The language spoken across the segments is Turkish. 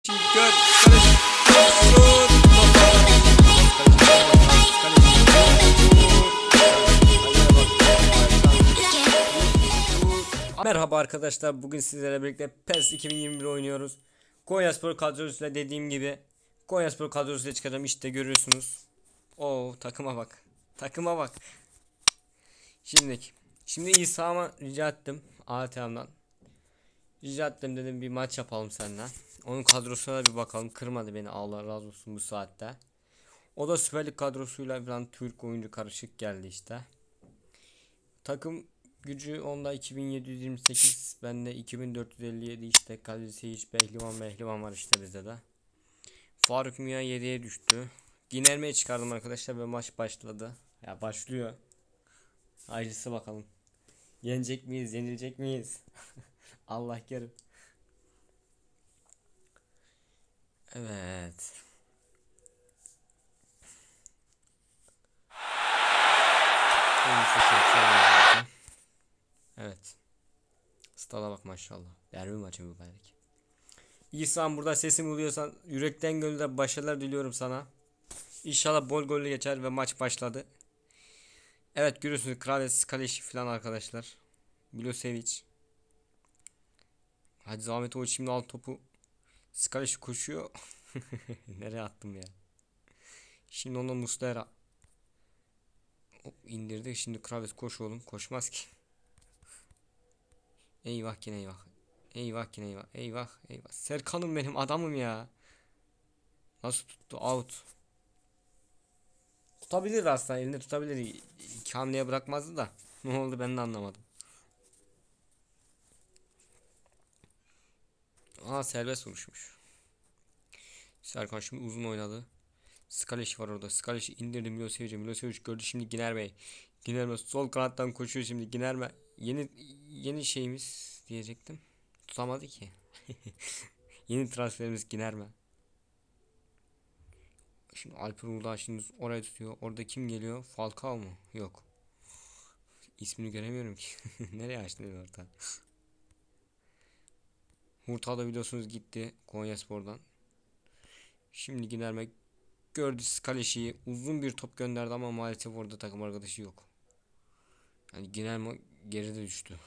Gör. Merhaba arkadaşlar, bugün sizlerle birlikte PES 2021 oynuyoruz. Konyaspor kadrosuyla, dediğim gibi Konyaspor kadrosuyla çıkacağım, işte görüyorsunuz. Oo, takıma bak. Takıma bak. Şimdi İsa'ma rica ettim, ATM'den. Rica ettim, dedim bir maç yapalım seninle. Onun kadrosuna bir bakalım. Kırmadı beni, Allah razı olsun bu saatte. O da Süper Lig kadrosuyla falan Türk oyuncu karışık geldi işte. Takım gücü onda 2728, bende 2457, işte kalecisi hiç Behlivan var işte bizde de. Faruk Mia 7'ye düştü. Ginermeyi çıkardım arkadaşlar ve maç başladı. Ya başlıyor. Hayırlısı bakalım. Yenecek miyiz, yenilecek miyiz? Allah kerim. Evet. Evet. Stada bak maşallah. Derbi maçı mübarek. İhsan, burada sesimi duyuyorsan yürekten gönülden başarılar diliyorum sana. İnşallah bol gollü geçer ve maç başladı. Evet, görüyorsunuz Kraves, Kaleşi falan arkadaşlar. Milosevic. Hadi Zahmetovic şimdi al topu. Skaleşi koşuyor. Nereye attım ya? Şimdi ondan Muslera. Hop, indirdi. Şimdi Kraves koş oğlum. Koşmaz ki. Eyvah yine eyvah. Eyvah. Serkan'ım benim adamım ya. Nasıl tuttu? Out. Tutabilir aslında, elinde tutabilir. İki hamleye bırakmazdı da. Ne oldu ben de anlamadım. Aa, serbest vuruşmuş. Serkan şimdi uzun oynadı. Skaleş var orada. Skaleş'i indirdi Milosevic'e. Milosevic gördü şimdi Ginerme sol kanattan koşuyor şimdi Ginerme. Yeni şeyimiz diyecektim. Tutamadı ki. Yeni transferimiz Ginerme. Şimdi Alper Uludağ şimdi oraya tutuyor. Orada kim geliyor? Falcao mu? Yok. İsmini göremiyorum ki. Nereye açtı orta? Hurtado biliyorsunuz gitti Konyaspor'dan. Şimdi Ginerme gördü Skaleşi'yi, uzun bir top gönderdi ama maalesef orada takım arkadaşı yok. Yani Ginerme geride düştü.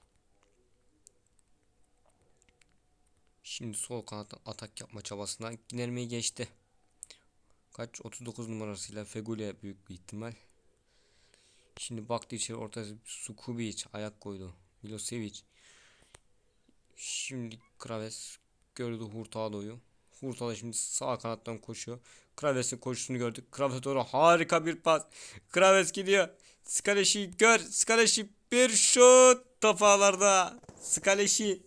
Şimdi sol kanattan atak yapma çabasından Ginerme'yi geçti. Kaç? 39 numarasıyla Feguli büyük bir ihtimal. Şimdi baktı içeri, ortası Sukubic ayak koydu. Milosevic. Şimdi Kraves gördü Hurtado'yu. Hurtado şimdi sağ kanattan koşuyor. Kraves'in koşusunu gördük. Kraves'e doğru harika bir pas. Kraves gidiyor. Skaleşi gör. Skaleşi bir şut. Top ağlarda. Skaleşi.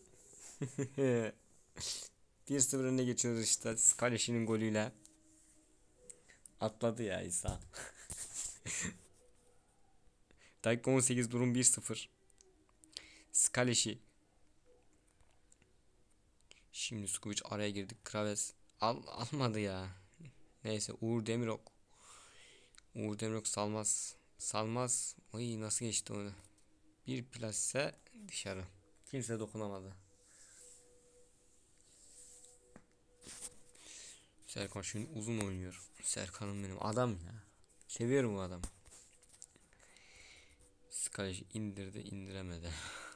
1-0 önüne geçiyoruz işte Skaleşi'nin golüyle. Atladı ya İsa. Dakika 18, durum 1-0. Skaleşi. Şimdi Skubic araya girdik. Kraves almadı ya. Neyse, Uğur Demirok salmaz. Ay, nasıl geçti onu? Bir plase dışarı. Kimse dokunamadı. Serkan şimdi uzun oynuyor. Serkan'ım benim adam ya. Seviyorum bu adamı. Sky indiremedi.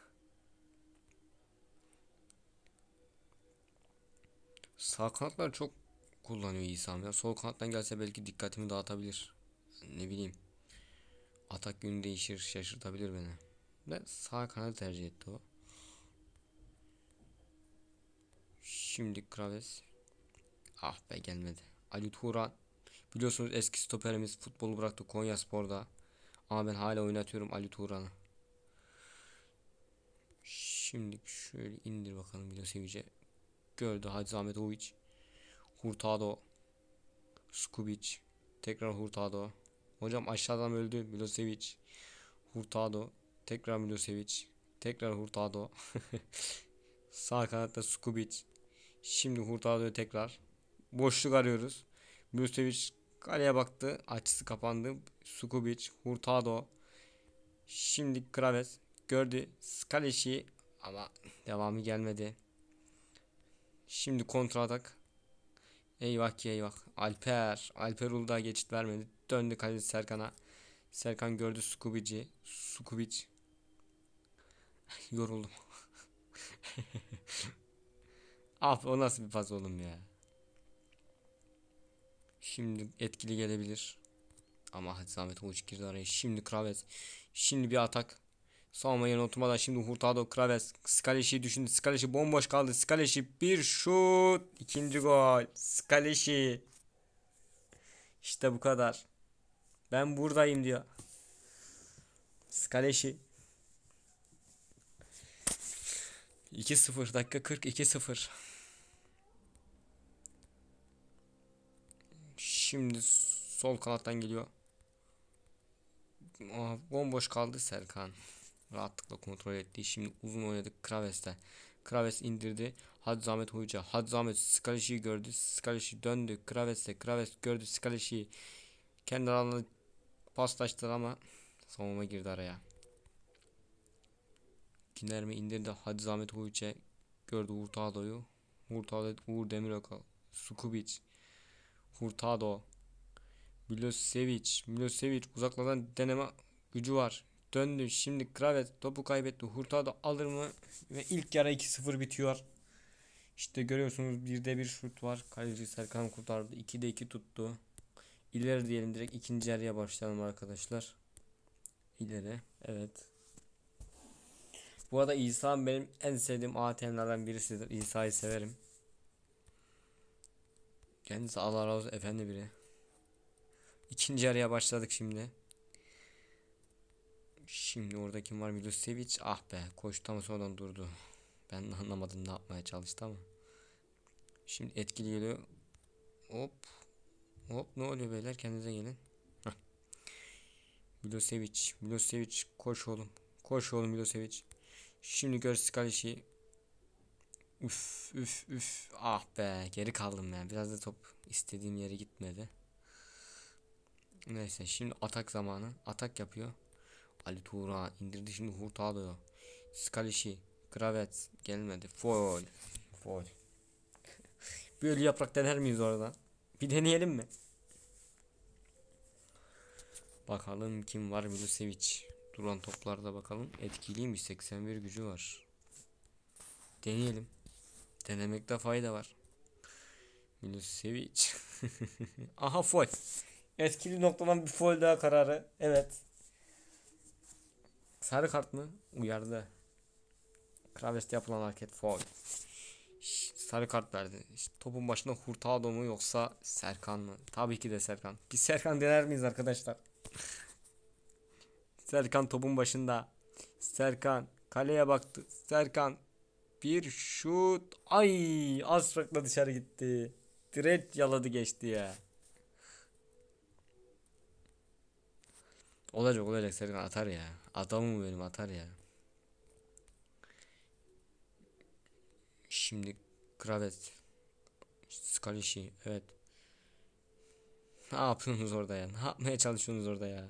Sağ kanatlar çok kullanıyor İsa'm ya. Sol kanattan gelse belki dikkatimi dağıtabilir. Ne bileyim. Atak yönü değişir, şaşırtabilir beni. Ben sağ kanadı tercih etti o. Şimdi Kraves. Ah be, gelmedi. Ali Turan. Biliyorsunuz eski stoperimiz, futbolu bıraktı Konyaspor'da. Ama ben hala oynatıyorum Ali Turan'ı. Şimdi şöyle indir bakalım Milosevic'e. Gördü Hacı Ahmetovic. Hurtado. Skubic. Tekrar Hurtado. Hocam aşağıdan öldü Milosevic. Hurtado. Tekrar Milosevic. Tekrar Hurtado. Sağ kanatta Skubic. Şimdi Hurtado'ya tekrar. Boşluk arıyoruz. Milosevic kaleye baktı. Açısı kapandı. Skubic. Hurtado. Şimdi Kraves gördü Skaleşi ama devamı gelmedi. Şimdi kontra atak. Eyvah ki eyvah. Alper Uludağ geçit vermedi. Döndü kaleci Serkan'a. Serkan gördü Skubici. Skubic. Yoruldum. Ah, o nasıl bir pas oğlum ya. Şimdi etkili gelebilir. Ama hadi Zahmet Uluç girdi araya. Şimdi Kraves. Şimdi bir atak. Savunma yerine oturmadan şimdi Hurtado Kraves. Skaleşi düşündü. Skaleşi bomboş kaldı. Skaleşi bir şut. İkinci gol. Skaleşi. İşte bu kadar. Ben buradayım diyor. Skaleşi. 2-0 dakika 40 2-0. Şimdi sol kanattan geliyor. Bomboş kaldı Serkan. Rahatlıkla kontrol etti. Şimdi uzun oynadık Kraves'te. Kraves indirdi. Hadi Zahmet Hoca. Hadi Zahmet Skalişi'yi gördü. Skalişi döndü. Kraves'te. Kraves gördü Skalişi'yi. Kendi alanına paslaştılar ama savunma girdi araya. Kinerme indirdi. Hadi Zahmet Hoca gördü Hurtado'yu. Hurtado Uğur Demirok'a. Sukubic. Hurtado. Milosevic uzaklardan deneme gücü var. Döndü. Şimdi Kravet topu kaybetti. Hurtado alır mı? Ve ilk yarı 2-0 bitiyor. İşte görüyorsunuz, 1'de 1 şut var. Kaleci Serkan kurtardı. 2'de 2 tuttu. İleri diyelim, direkt ikinci yarıya başlayalım arkadaşlar. İleri. Evet. Bu arada İsa benim en sevdiğim ATM'lerden birisidir. İsa'yı severim. Kendisi Allah razı olsun efendi biri. İkinci yarıya başladık şimdi. Şimdi orada kim var? Milosevic. Ah be. Koştu ama sonradan durdu. Ben anlamadım ne yapmaya çalıştı ama. Şimdi etkili geliyor. Hop. Hop, ne oluyor beyler? Kendinize gelin. Heh. Milosevic. Koş oğlum. Koş oğlum Milosevic. Şimdi gör Skalişi. Üf. Ah be. Geri kaldım ya. Biraz da top istediğim yere gitmedi. Neyse, şimdi atak zamanı. Atak yapıyor. Ali Turan indirdi, şimdi Hurtado. Skalişi. Kravet gelmedi. Foul. Bir ölü yaprak dener miyiz orada? Bir deneyelim mi? Bakalım kim var? Milosevic. Duran toplarda bakalım. Etkiliymiş. 81 gücü var. Deneyelim. Denemekte fayda var. Milosevic. Aha, foul. Etkili noktadan bir foul daha kararı. Evet. Sarı kart mı? Uyardı. Kraves'te yapılan hareket foul. Sarı kart verdi. İşte topun başında Hurtado mu yoksa Serkan mı? Tabii ki de Serkan. Biz Serkan dener miyiz arkadaşlar? Serkan topun başında. Serkan kaleye baktı. Serkan bir şut. Ay, az farkla dışarı gitti. Direkt yaladı geçti ya. Olacak Serkan atar ya. Adamım benim, atar ya. Şimdi Kravet. Skalişi, evet. Ne yapıyorsunuz orada ya? Ne yapmaya çalışıyorsunuz orada ya?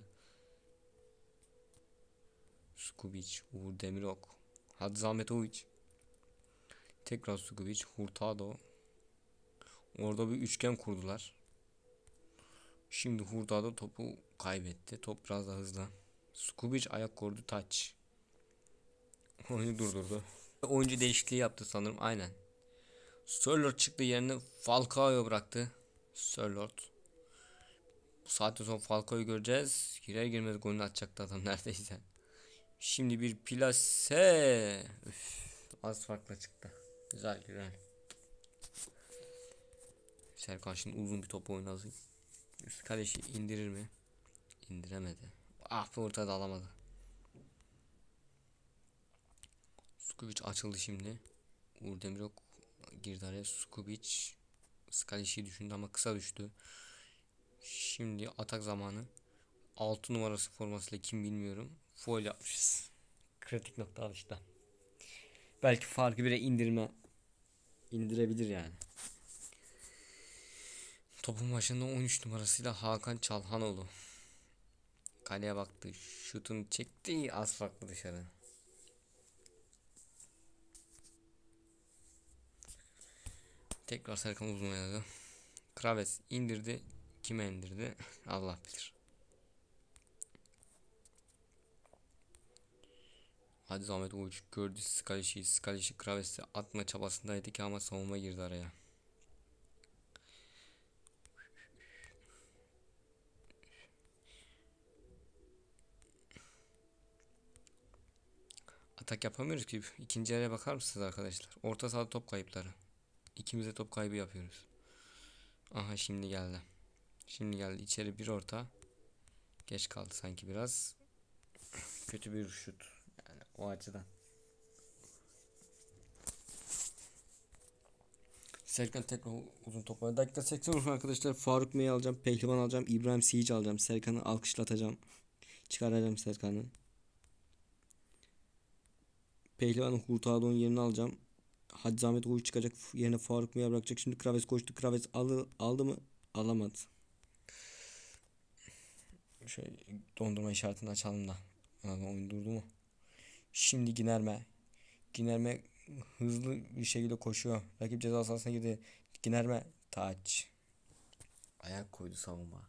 Skubic, Uğur Demirok. Hadi Zahmetovic. Tekrar Skubic, Hurtado. Orada bir üçgen kurdular. Şimdi Hurtado topu kaybetti. Top biraz daha hızlı. Skubic ayak koydu, taç. Oyunu durdurdu. Oyuncu değişikliği yaptı sanırım, aynen. Sörloth çıktı, yerine Falcao'yu bıraktı. Sörloth. Bu saatte sonra Falcao'yu göreceğiz. Girer girmez golünü atacaktı adam neredeyse. Şimdi bir plase. Üf, az farkla çıktı. Güzel. Serkan şimdi uzun bir top oynadı. Üst kaleci indirir mi? İndiremedi. Ah be, ortada alamadı. Skubic açıldı şimdi. Uğur Demirok girdi araya. Skubic Skalişi'yi düşündü ama kısa düştü. Şimdi atak zamanı. 6 numarası formasıyla kim bilmiyorum. Foul yapmışız. Kritik nokta işte. Belki farkı bire indirebilir yani. Topun başında 13 numarasıyla Hakan Çalhanoğlu. Kaleye baktı. Şutunu çekti. Az farklı dışarı. Tekrar Serkan uzun oynadı. Kraves indirdi. Kime indirdi? Allah bilir. Hadi Zahmet Uğuç gördü Skalişi. Skalişi Kraves'i atma çabasındaydı ki ama savunma girdi araya. Atak yapamıyoruz ki. İkinci yarıya bakar mısınız arkadaşlar? Orta sahada top kayıpları. İkimiz de top kaybı yapıyoruz. Aha şimdi geldi. Şimdi geldi. İçeri bir orta. Geç kaldı sanki biraz. Kötü bir şut. Yani o açıdan. Serkan tekrar uzun top oynadı. Dakika 80 olsun arkadaşlar. Faruk Bey'i alacağım. Pehlivan alacağım. İbrahim Sihic alacağım. Serkan'ı alkışlatacağım. Çıkaracağım Serkan'ı. Pehlivan'ın Hurtado'nun yerini alacağım. Hadi Zahmet Uğur çıkacak. Yerine Faruk Bey'i bırakacak. Şimdi Kraves koştu. Kraves aldı mı? Alamadı. Şöyle dondurma işaretini açalım da. Oyun durdu mu? Şimdi Ginerme. Ginerme hızlı bir şekilde koşuyor. Rakip ceza sahasına girdi. Ginerme taç. Ayak koydu savunma.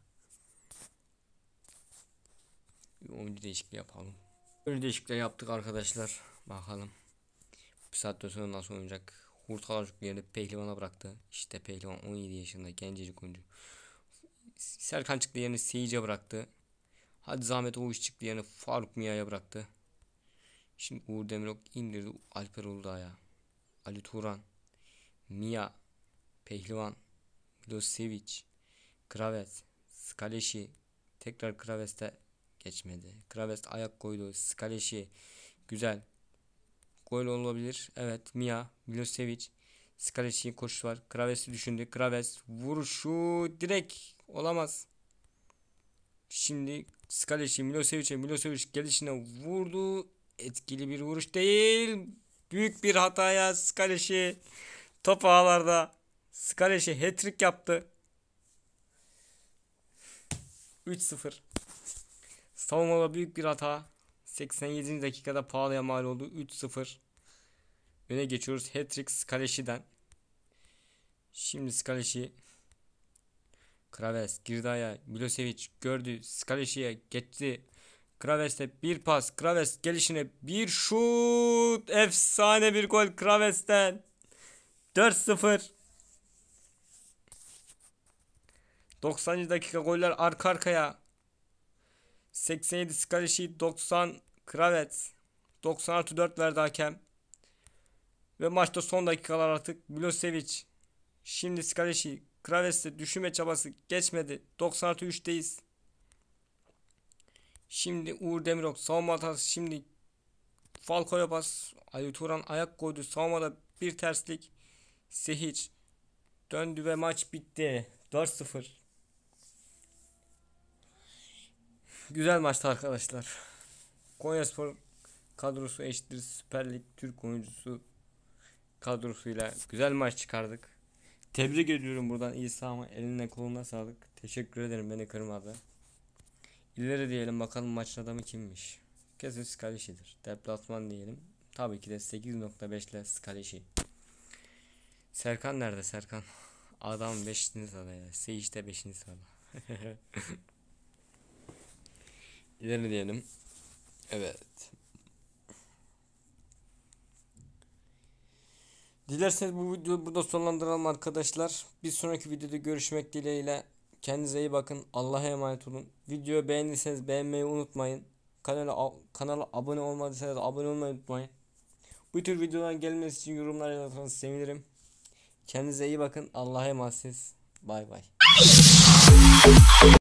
Bir oyuncu değişikliği yapalım. Oyuncu değişikliği yaptık arkadaşlar. Bakalım. Bir saatten sonra nasıl oynayacak? Hurtalar yerine Pehlivan'a bıraktı. İşte Pehlivan 17 yaşında gencecik oyuncu. Serkan çıktı yerine Seyirci'ye bıraktı. Hadi Zahmet Oğuz çıktı yerine Faruk Mia'ya bıraktı. Şimdi Uğur Demirok indirdi Alper Uludağ'a. Ali Turan, Mia, Pehlivan, Milosevic, Kraves, Skaleşi, tekrar Kraves'te geçmedi. Kraves ayak koydu. Skaleşi güzel. Gol olabilir. Evet Mia, Milosevic, Skaleşi'nin koşusu var. Kraves'i düşündü. Kraves vuruşu direkt olamaz. Şimdi Skaleşi Milosevic gelişine vurdu. Etkili bir vuruş değil. Büyük bir hataya Skaleşi top ağlarda. Skaleşi hat-trick yaptı. 3-0. Savunmada büyük bir hata. 87. dakikada pahalıya mal oldu. 3-0. Öne geçiyoruz. Hat-trick Skaleşi'den. Şimdi Skaleşi Kraves girdi ayağa. Milosevic gördü. Skaleşi'ye geçti. Kraves'te bir pas. Kraves gelişine bir şut. Efsane bir gol Kraves'ten. 4-0. 90. dakika goller arka arkaya. 87 Skaleşi, 90 Kraves. 90+4 verdi hakem. Ve maçta son dakikalar artık Milosevic. Şimdi Skaleşi. Kraves'te düşünme çabası geçmedi. 90+3'teyiz. Şimdi Uğur Demirok savunma hatası. Şimdi Falco'ya pas. Ali Turan ayak koydu. Savunmada bir terslik. Sehic döndü ve maç bitti. 4-0. Güzel maçtı arkadaşlar. Konyaspor kadrosu eşittir Süper Lig Türk oyuncusu kadrosuyla güzel maç çıkardık. Tebrik ediyorum buradan İsa'ma, eline koluna sağlık. Teşekkür ederim beni kırmadı. İleri diyelim bakalım maçın adamı kimmiş. Kesin Skaleşi'dir. Deplasman diyelim. Tabii ki de 8.5 ile Skaleşi. Serkan nerede Serkan? Adam 5. sırada ya. Seyiş'te 5. sırada. İleri diyelim. Evet. Dilerseniz bu videoyu burada sonlandıralım arkadaşlar. Bir sonraki videoda görüşmek dileğiyle. Kendinize iyi bakın. Allah'a emanet olun. Videoyu beğendiyseniz beğenmeyi unutmayın. Kanala abone olmadıysanız abone olmayı unutmayın. Bu tür videoların gelmesi için yorumlar yazarsanız sevinirim. Kendinize iyi bakın. Allah'a emanetsiniz. Bay bay.